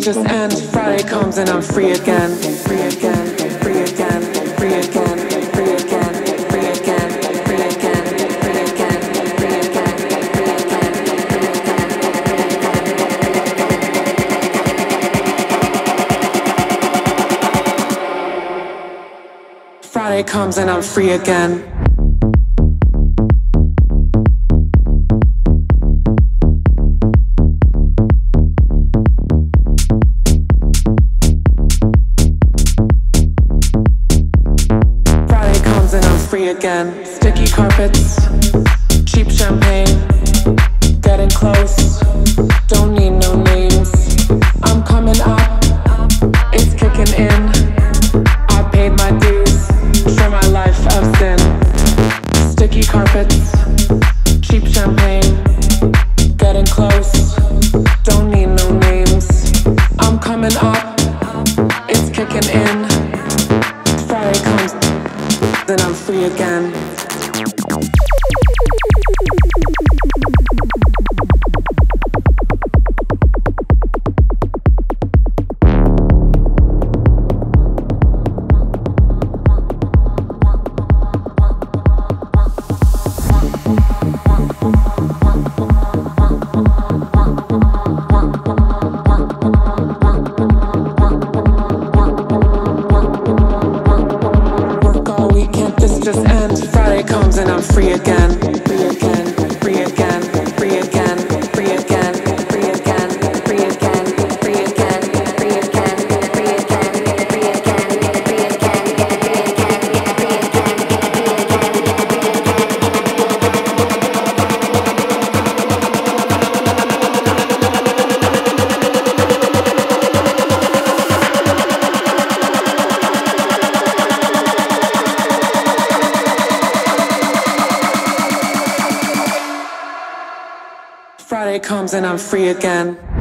just end. Friday comes and I'm free again. Free again, free again, free again, free again, free again, free again, free again, free again, Friday comes and I'm free again. Again. Sticky carpets, cheap champagne, getting close, don't need no names. I'm coming up, it's kicking in. I paid my dues for my life of sin. Sticky carpets, cheap champagne, getting close, don't need no names. I'm coming up, it's kicking in. Friday comes, then I'm free again. Friday comes and I'm free again.